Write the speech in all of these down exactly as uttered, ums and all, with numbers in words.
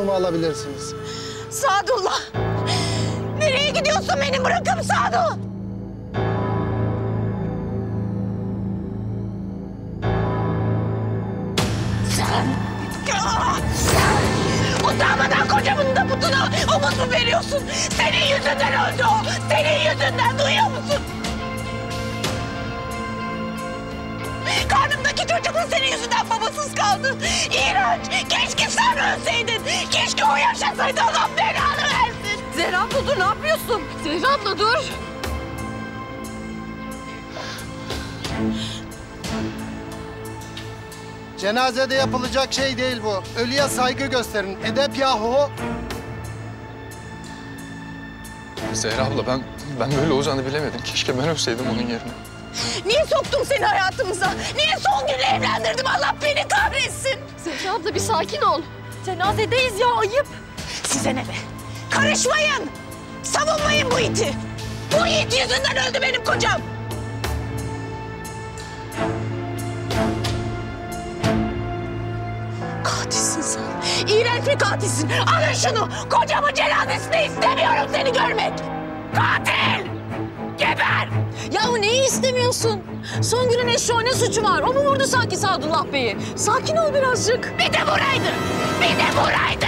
intikamımı alabilirsiniz. Sadullah! Nereye gidiyorsun beni bırakıp Sadu? Sen! Sen! Utanmadan kocamın da butuna omuz mu veriyorsun? Senin yüzünden öldü o! Senin yüzünden, duyuyor musun? Karnımdaki çocuk da senin yüzünden babasız kaldı. İğrenç! Keşke sen ölseydin! Keşke o yaşasaydı, Allah belanı versin! Zehra abla dur, ne yapıyorsun? Zehra abla dur! Cenazede yapılacak şey değil bu. Ölüye saygı gösterin. Edep yahu. Zehra abla ben ben böyle olacağını bilemedim. Keşke ben ölseydim onun yerine. Niye soktum seni hayatımıza? Niye son günü evlendirdim? Allah beni kahretsin! Zehra abla bir sakin ol. Cenazedeyiz ya, ayıp. Size ne be? Karışmayın! Savunmayın bu iti! Bu it yüzünden öldü benim kocam! Katilsin sen. İğrenç bir katilsin. Alın şunu. Kocamın cenazesinde istemiyorum seni görmek. Katil! Geber! Yahu neyi istemiyorsun? Songül'ün eşeği ne suçu var? O mu vurdu sanki Sadullah Bey'i? Sakin ol birazcık. Bir de buraydı. Bir de buraydı.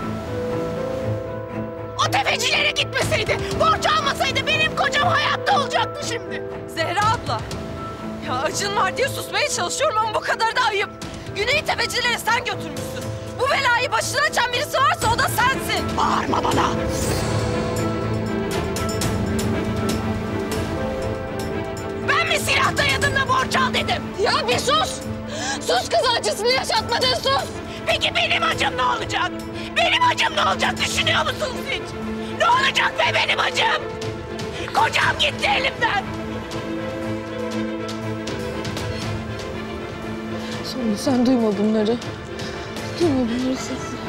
O tefecilere gitmeseydi, borç almasaydı benim kocam hayatta olacaktı şimdi. Zehra abla. Ya acın var diye susmaya çalışıyorum ama bu kadar da ayıp. Güney tefecileri sen götürmüşsün. Bu belayı başına açan birisi varsa o da sensin. Bağırma bana. Ben mi silah dayadım da borç al dedim? Ya bir sus. Sus kız, acısını yaşatmadın, sus. Peki benim acım ne olacak? Benim acım ne olacak düşünüyor musunuz hiç? Ne olacak be benim acım? Kocam gitti elimden. Songül sen duyma bunları. Duyma bunları sesi.